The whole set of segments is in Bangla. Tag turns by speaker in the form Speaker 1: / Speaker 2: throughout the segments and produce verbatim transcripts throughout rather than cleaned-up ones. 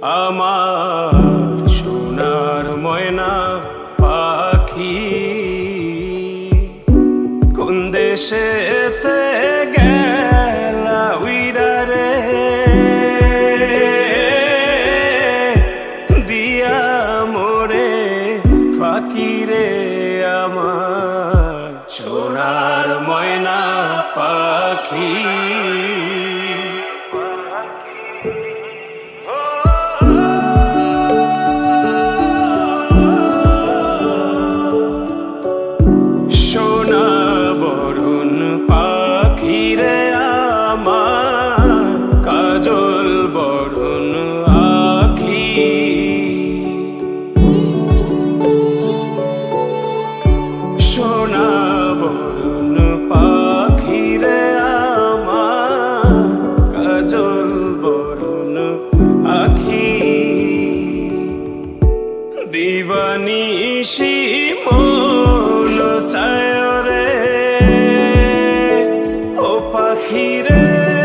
Speaker 1: আমার সোনার ময়না পাখি কোন দেশেতে গেলা উইরা রে দিয়া মোরে ফাঁকি রে আমার সোনার ময়না পাখি সোনা বরণ পাখি রে আমার কাজল বরণ আখি দিবানিশি মন চায় রে ও পাখি রে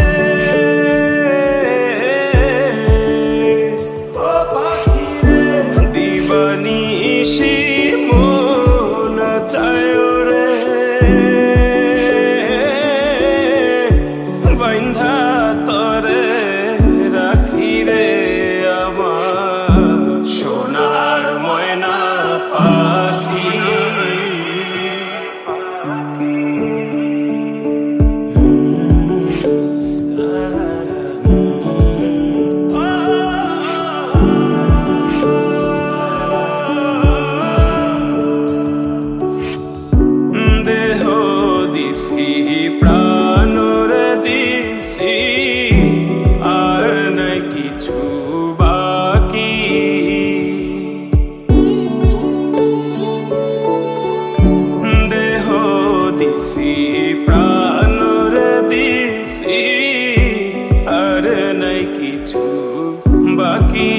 Speaker 1: ও পাখি রে দিবানিশি মন চায় রে বাইন্ধা তরে রাখি রে আমার সোনার ময়না পাখি দেহ দিছি প্রাণর দিছি আর নাই কিছু বাকি দেহ দিছি প্রাণর দিছি আর নাই কিছু বাকি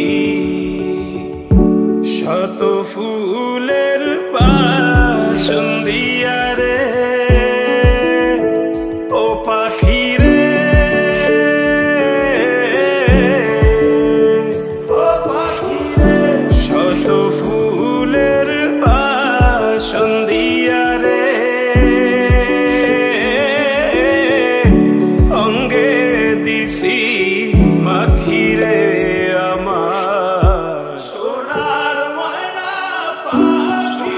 Speaker 1: শত ফুলের বাসন্দিয়া রে ও পাখি রে ও পাখি রে শত ফুলের বাসন্দিয়া রে অঙ্গে দিছি মাখি রে আমার সোনার ময়না পাখি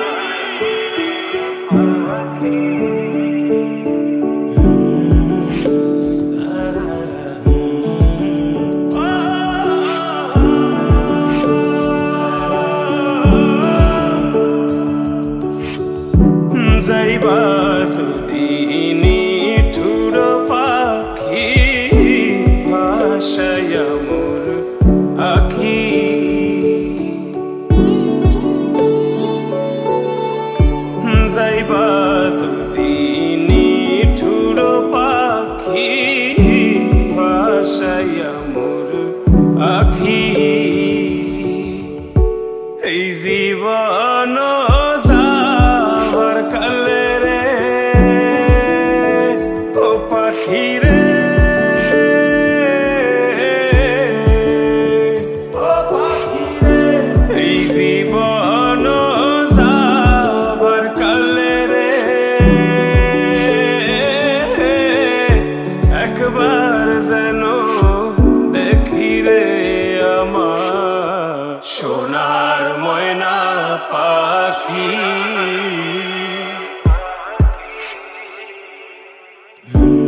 Speaker 1: যাইবা যদি নিঠুর পাখি ভাষায়া মোর আখি যাইবা যদি নিঠুর পাখি ভাষায়া মোর আখি এই জীবন যাবার কালে রে ও পাখি রে ও পাখি রে এই জীবন যাবার কালে রে একবার যেন দেখি রে আমার সোনার ময়না পাখি।